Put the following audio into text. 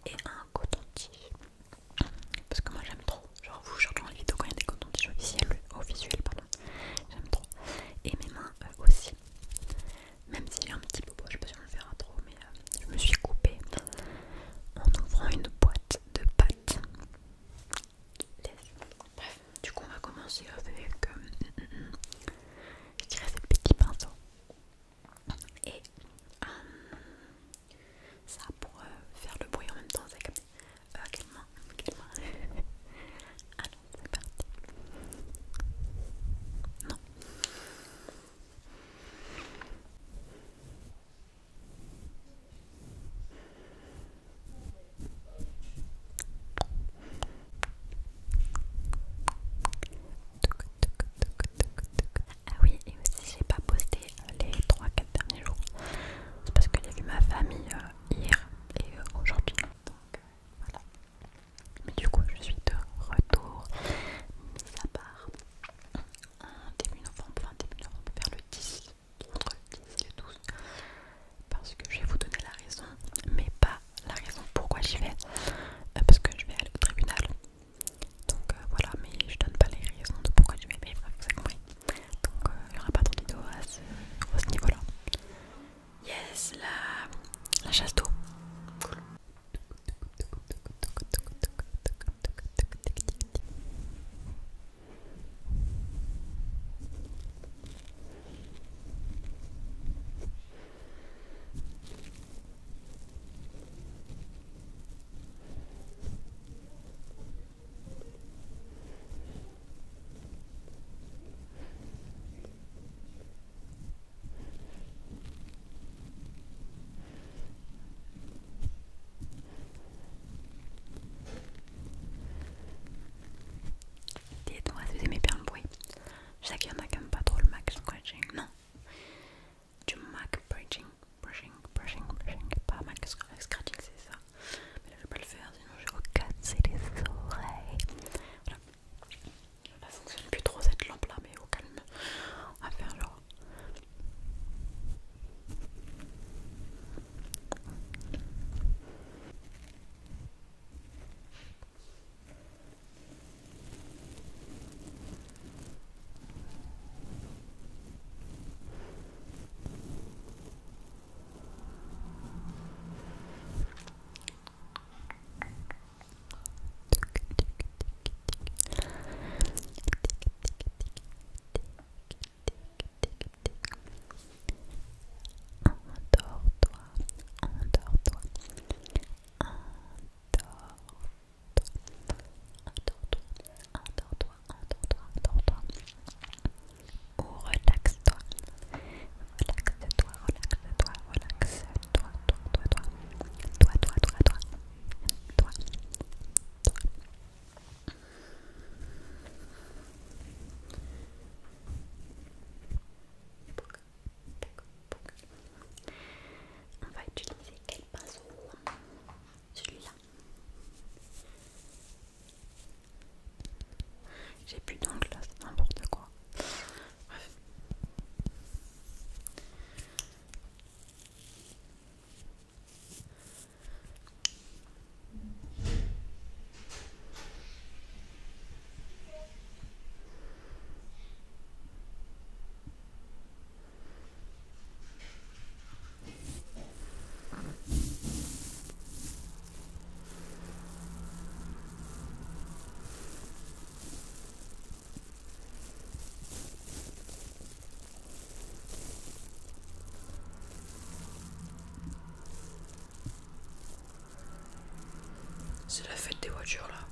et un coton-tige. Parce que moi j'aime trop. Genre vous, surtout dans les vidéos quand il y a des cotons-tiges au visuel, pardon. J'aime trop. Et mes mains aussi. Même si j'ai un petit bobo, je sais pas si on le verra trop, mais je me suis coupée en ouvrant une boîte de pâtes. Bref, du coup on va commencer avec je dirais ces petits pinceaux. Et ça pour faire le bruit en même temps, c'est comme quelle main, quelle main. Alors c'est parti. Non. Ah oui, et aussi j'ai pas posté les 3-4 derniers jours. C'est parce que j'ai vu ma famille hier et aujourd'hui. Donc voilà. Mais du coup je suis de retour. Mis à part en début novembre, vers le 10, entre le 10 et le 12. Parce que je vais vous donner la raison, mais pas la raison pourquoi j'y vais. Parce que je vais aller au tribunal. Donc voilà, mais je donne pas les raisons de pourquoi j'y vais. Mais bref, vous avez compris. Donc il n'y aura pas trop de vidéos à ce niveau-là. Yes, la chasse d'eau. Cool. Dites-moi si vous aimez bien le bruit. Je sais qu'il y en a qui n'aiment pas trop le Mac scratching. Non, du Mac brushing, pas Mac scratching, c'est ça. Mais là je vais pas le faire, sinon je vais vous casser les oreilles. Voilà. Ça fonctionne plus trop cette lampe là, mais au calme. On va faire genre. Endors-toi, endors-toi, endors-toi. Ou relaxe-toi, relaxe-toi, relaxe-toi, relaxe-toi, toi. On va utiliser quel pinceau? Celui-là. J'ai plus d'ongles là, c'est n'importe quoi. Bref. C'est la fête des voitures là.